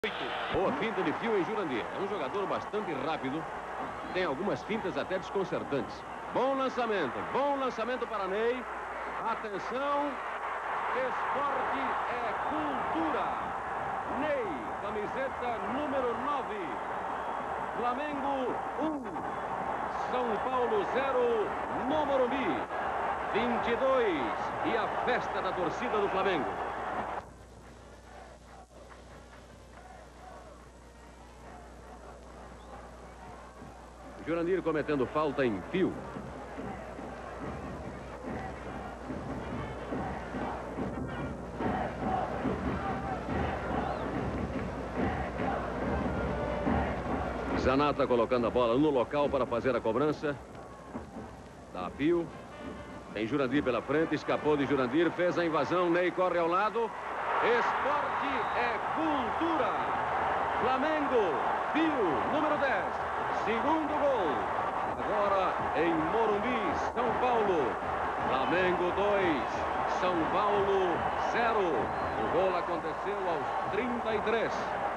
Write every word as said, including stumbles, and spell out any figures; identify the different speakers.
Speaker 1: Boa finta de Fio em Jurandir. É um jogador bastante rápido. Tem algumas fintas até desconcertantes. Bom lançamento. Bom lançamento para Ney. Atenção. Esporte é cultura. Ney, camiseta número nove. Flamengo um. São Paulo zero no Morumbi. vinte e dois. E a festa da torcida do Flamengo. Jurandir cometendo falta em Fio. Zanata colocando a bola no local para fazer a cobrança. Dá Fio. Tem Jurandir pela frente, escapou de Jurandir, fez a invasão, Ney corre ao lado. Esporte é cultura. Flamengo, Fio, número dez. Segundo gol. Agora em Morumbi, São Paulo. Flamengo dois, São Paulo zero. O gol aconteceu aos trinta e três.